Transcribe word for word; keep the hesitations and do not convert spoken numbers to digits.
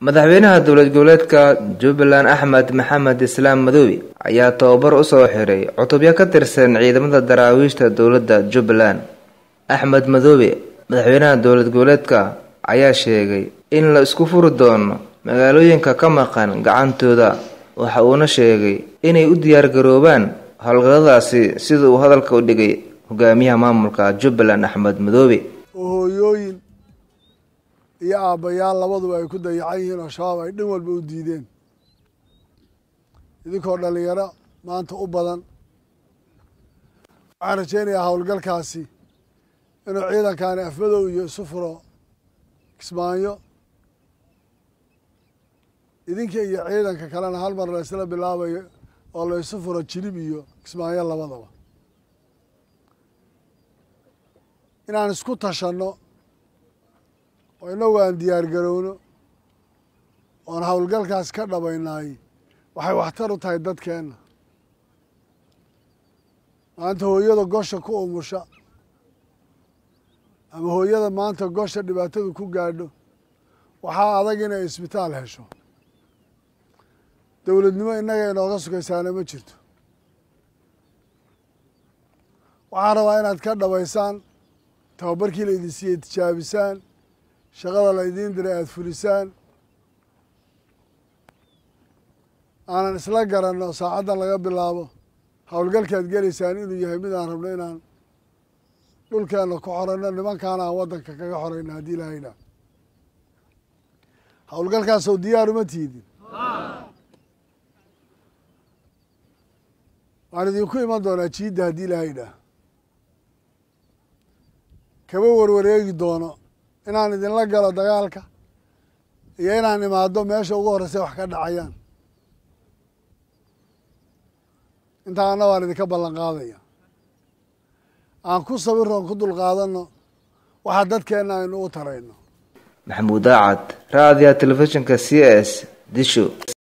madaxweynaha dowlad goboleedka Jubbaland Axmed Maxamed Islaam Madoobe ayaa tababar u soo xiray cutubyo ka tirsan ciidamada daraawiishta dowladda Jubbaland. Axmed Madoobe madaxweynaha dowlad goboleedka ayaa sheegay in la isku furi doono magaalooyinka ka maqan gacantooda, waxa uuna sheegay inay u diyaar garoobaan hawlgalladaasi sida uu hadalka u dhigay hogaamiyaha maamulka Jubbaland Axmed Madoobe. hooyooyin iyo aabayaal labaduba ay ku dayacan yihiin oo shabaab ay dhan walba u diideen, idinkoo dhalinyaro maanta u badan. waxaan rajaynayaa howlgalkaasi inuu ciidankaani afmadow iyo isu furo Kismaayo, idinka iyo ciidanka kalena hal mar la isla bilaabayo oo la isu furo Jilib iyo Kismaayo labadaba, inaan isku tashanno oo inagu aan diyaar garowno oon howlgalkaas ka dhabaynaay waxay waxtar u tahay dadkeenna. maanta hooyada gosha ku umusha ama hooyada maanta gosha dhibaatadu ku gaadho waxaa adag inay isbitaal hesho. dowladnimo innaga inooga sugaysaana ma jirto. waxaan rabaa inaad ka dhabaysaan tababarkii la idin siiyey, tijaabisaan shaqada la idiin diray, aada fulisaan. aanan isla garanno saacaddan laga bilaabo howlgalkaad gelaysaan inuu yahay mid aan rabno inaan dhulkeenna ku xoranno, nimankaana aan waddanka kaga xorayno haddii ilaahay idhaah. howlgalkaasoo diyaar uma tiidin. waan idinku iman doonaa jiidda haddii ilaahay idhaah. kaba warwareegi doono inaan idinla galo dagaalka iyo inaan imaado meesha ugu horreysay wax ka dhacayaan. intaana waan idinka ballan qaadaya. aan ku sabirno on ku dulqaadanno waxaa dadkeenna aynu u tarayno. Maxamuud Daacad, raadiyaha telefishinka C S Disho.